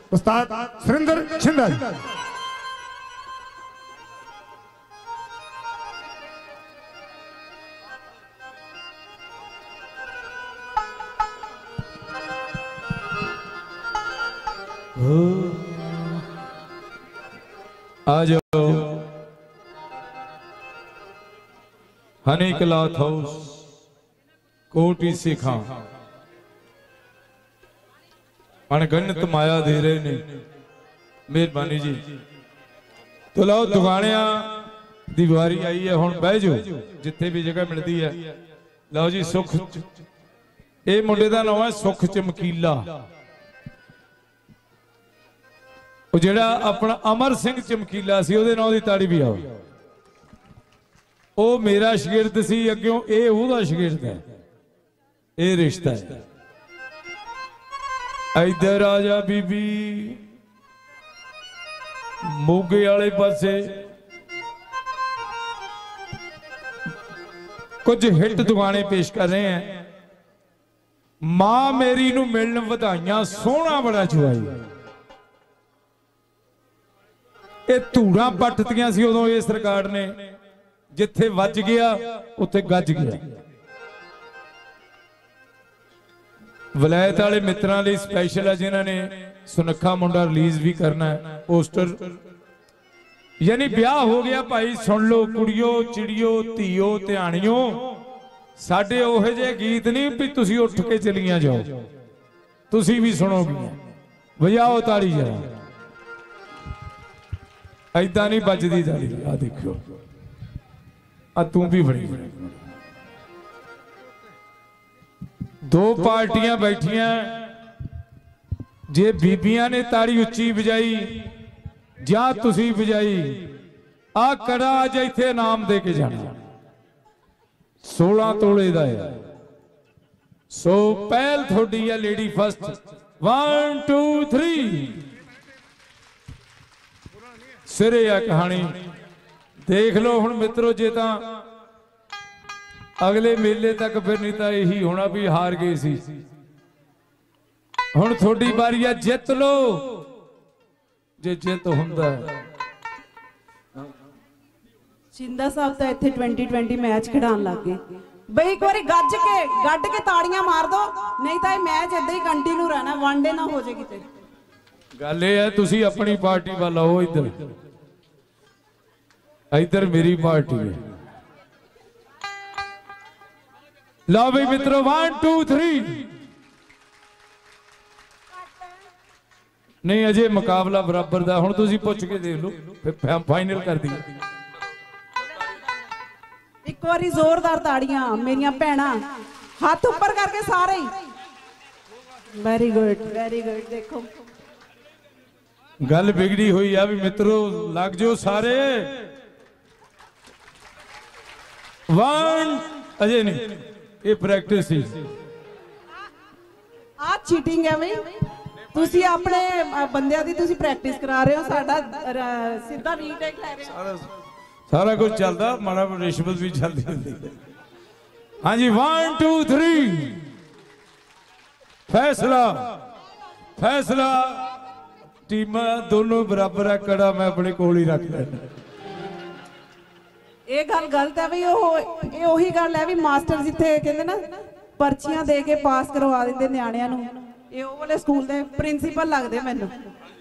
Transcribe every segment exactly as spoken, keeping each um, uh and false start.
उस्ताद सुरेंद्र छिंदल। आ जाओ Honey cloth house कोटी सिखा अणगणित माया दे रहे ने, मेहरबानी जी। तो लो दुकानिया दी वारी आई है, हुण बह जाओ जिथे भी जगह मिलती है। लो जी सुख, ये मुंडे दा नाम है सुख चमकीला। वो जेड़ा अपना अमर सिंह चमकीला सी, ओदे नाम दी ताड़ी भी आओ। ओ मेरा शागिर्द सी अग्यों, ए ओदा शागिर्द है, ये रिश्ता है। इधर आजा बीबी मोगे वाले पासे कुछ हिट दुगाने पेश कर रहे हैं। मां मेरी नू मिलन वधाइयां, सोहना बड़ा चुआई। ये धूड़ा पटतियां सी उदों इस सरकार ने, जिथे वज गया उत्थे गज गया। वलायत वाले मित्रां लई स्पैशल है, जिन्हां ने सुनखा मुंडा रिलीज भी करना है पोस्टर। यानी ब्याह हो गया भाई, सुन लो कुड़ियो चिड़ियो धीओ ध्यानियो, साडे ओहे जे गीत नहीं भी तुसी उठ के चलियां जाओ, तुसी भी सुनोगी। बजाओ ताड़ी जरा, ऐदा नहीं बजदी ताड़ी। आ देखो, आ तू भी बड़ी दो पार्टियां बैठियां, जे बीबियां ने ताड़ी उच्ची बजाई जा तुसी बजाई, आ कड़ा अज इत्थे इनाम दे के जाना सोलह तोले दा है। सो पहल थोड़ी है lady first, one two three सिरे आ कहानी। देख लो हुण मित्रों, जे तां अगले मेले तक फिर नहीं तो यही होना भी हार गए सी। हुण थोड़ी बारी है, जित लो जे जित हुंदा। छिंदा साहब तो इत्थे ट्वेंटी ट्वेंटी मैच खिडाण लग गए बई। एक बारी गज के गड के ताड़ियां मार दो, नहीं तो मैच इदां ही कंटिन्यू रहना, वनडे ना हो जाए किते। गल ये है तुसी अपनी पार्टी वाल आओ, इधर इधर मेरी पार्टी है। लो भाई मित्रों, वन टू थ्री। नहीं अजे मुकाबला बराबर दा, हुण तुसी पुछ के देख लो फिर फाइनल कर दी। एक बारी जोरदार ताड़ियां मेरियां भैणां, हाथ ऊपर करके सारे ही। Very good very good. देखो गल बिगड़ी हुई है भी मित्रों, लग जाओ सारे। वन अजे नहीं, ये प्रैक्टिस ही। आ चीटिंग है बई, तुसी अपने बंदियां दी तुसी प्रैक्टिस करा रहे हो, साडा सीधा रीटेक ले रहे हो। सारा कुछ चलता, माड़ा रिश्वत भी चलती होती है। हाँ जी, वन टू थ्री। फैसला फैसला टीम दोनों बराबर है, कड़ा मैं अपने कोल ही रख लेना। ये गल गलत है बई, ये ओही गल है भी मास्टर जिथे कहंदे ना पर्चियां दे के पास करवा देंदे न्याणियां नूं, ये ओ वाले स्कूल दे प्रिंसीपल लगदे मैनूं।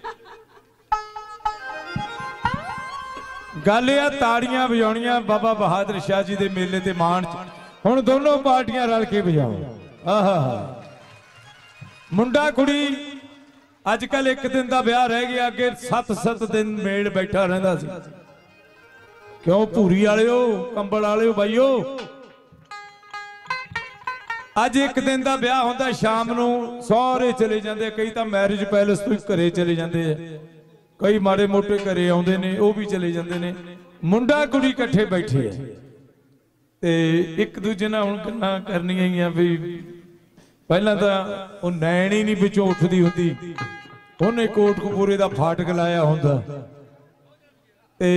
गल यह ताड़ियां बजाउणियां बाबा बहादुर शाह जी दे मेले ते मान हुण दोनों पार्टियां रल के बजाओ। आहा मुंडा कुड़ी अजकल एक दिन का ब्याह रह गया, अगे सत सत दिन मेड़ बैठा रहिंदा सी। क्यों भूरी वालिओ कंबल वालिओ भाईओ, अज एक दिन का ब्याह होंदा, शाम नूं सारे चले जांदे, कई तां मैरिज पैलेस तो घरे चले जांदे, कई माड़े मोटे घरे आउंदे ने, वो भी चले जांदे ने। मुंडा कुड़ी इकट्ठे बैठे है ते एक दूजे नाल हुण गल्लां करनियां ही आ भी पहला तां वो नैण ही नहीं विचों उठदी हुंदी, उन्हें कोटकपूरे दा फाटक लाया हुंदा ते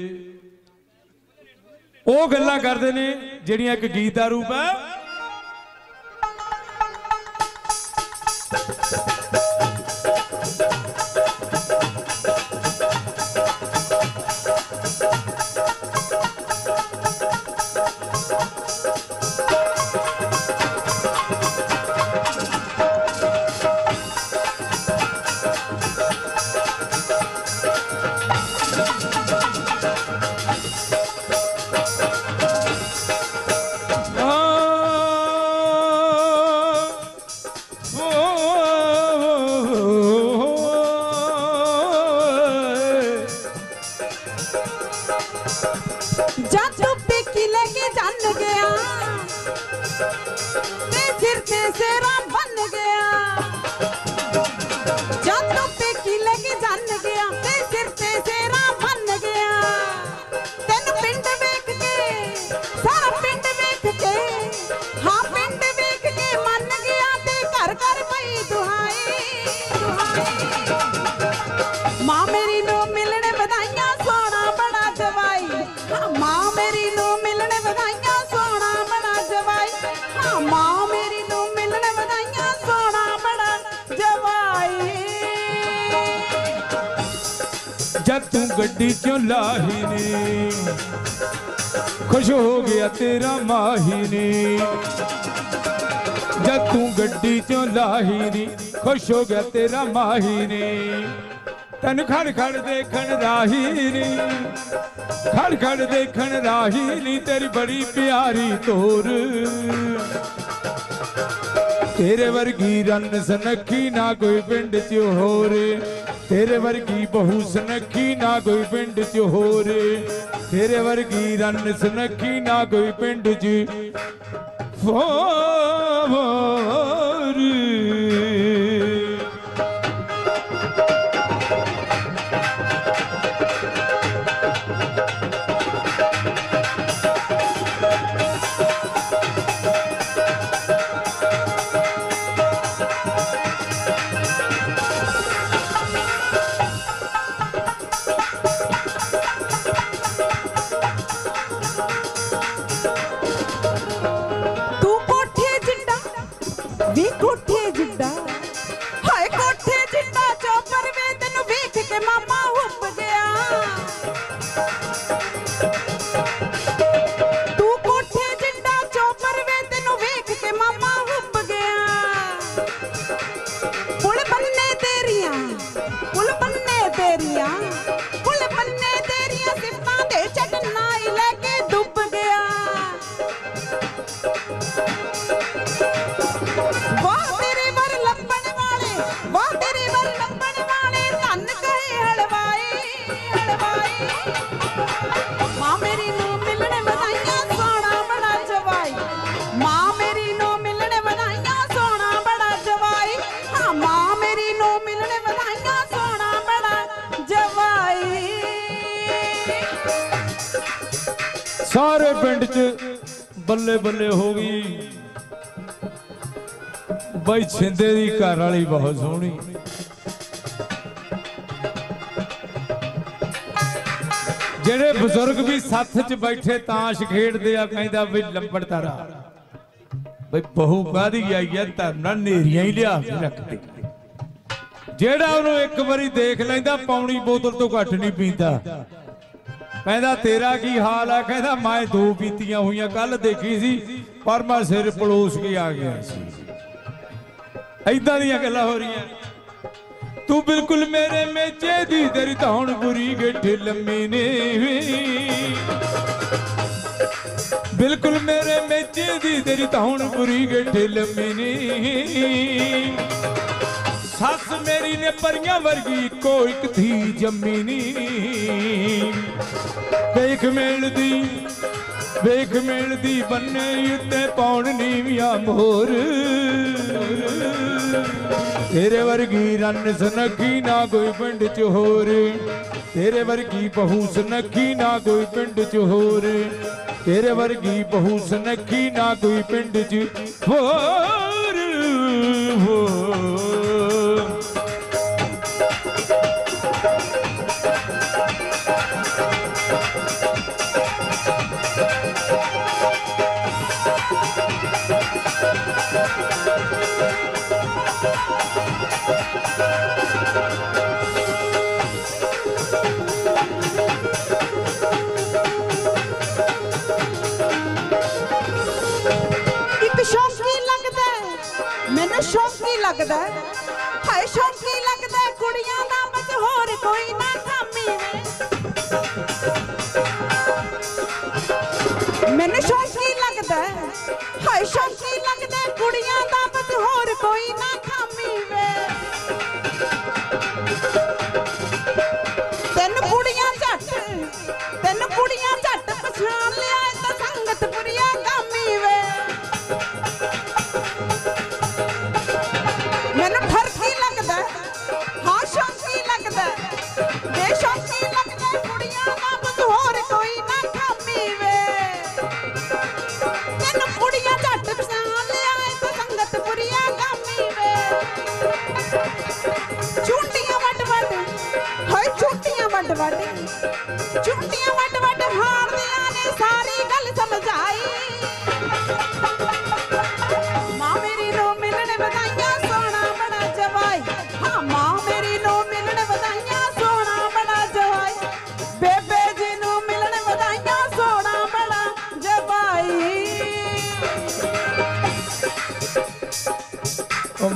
ਉਹ ਗੱਲਾਂ ਕਰਦੇ ਨੇ ਜਿਹੜੀਆਂ ਇੱਕ ਗੀਤ ਦਾ ਰੂਪ ਹੈ। जब तू गड्डी क्यों लाही ने खुश हो गया तेरा माही ने। जब तू गड्डी क्यों लाही नी खुश हो गया तेरा माही ने। तन खड़ खड़ देखन राही नी खड़ खड़ देखन राही नी तेरी बड़ी प्यारी तोर। तेरे वर्गी रन सनखी ना कोई पिंड च होर। तेरे वर्गी बहु सनखी ना कोई पिंड च होर। तेरे वर्गी रन सनखी ना कोई पिंड च होर। सारे पिंड च बल्ले बल्ले हो गई बई छिंदे दी घर वाली बहुत सोहनी। जेड़े बुजुर्ग भी साथ च बैठे ताश खेडदे आ कहंदा बई लंबड़ तारा बई बहु कादी आई है धरना नेरियां ही लिया के रख दे। जेड़ा उन्हों एक बारी देख लैंदा पौनी बोतल तो घट नहीं पींदा। कहता तेरा की हाल है कहता मैं दो पीतियां हुई कल देखी सी पर मैं सिर पड़ोस के आ गया सी। इदा दी गल्लां हो रही। तू बिल्कुल मेरे मेचे दी तेरी धौन बुरी गेठे लम्मी ने। बिल्कुल मेरे मेचे दी तेरी धौन बुरी गेठे लम्मी ने। सस मेरी ने परियां वर्गी को एक थी जम्मी नी। वेख मेलदी वेख मेलदी बन्ने उत्ते पौन नीवियां मोर। तेरे वर्गी रन सनखी ना कोई पिंड च होर। तेरे वर्गी बहु सनखी ना कोई पिंड च होर। तेरे वर्गी बहु सनखी ना कोई पिंड च होर होर।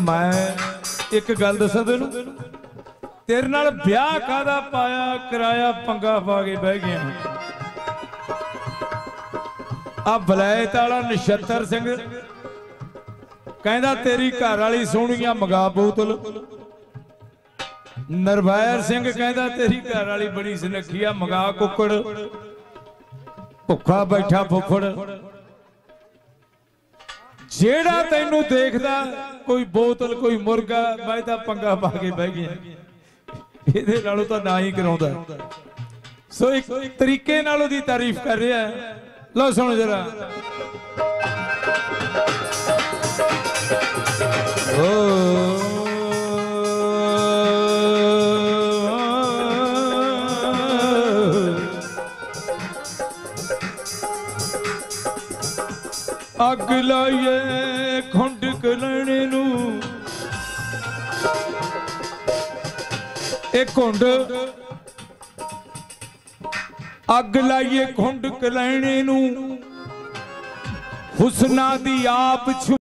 मैं एक गल दसा तेनू, तेरे नाल ब्याह कादा पाया कराया पंगा पा के बह गया। आ बलैत वाला नछत्तर सिंह कहंदा तेरी घर वाली सोहणिया मंगा बोतल। नरवैर सिंह कहंदा तेरी घर वाली बड़ी सुनखी आ मंगा कुकड़। भुखा बैठा फुफड़ जेड़ा तैनू देखदा कोई बोतल कोई मुर्गा मैं तां पंगा पा के बह गया। इहदे नालों तां ना ही कराउंदा। सो एक तरीके नाल ओहदी तारीफ कर रहा है। लो सुनो जरा। ओ अग लाइए खुंड कलने नू, एक खुंड अग लाइए खुंड कलने नू, हुस्ना दी आप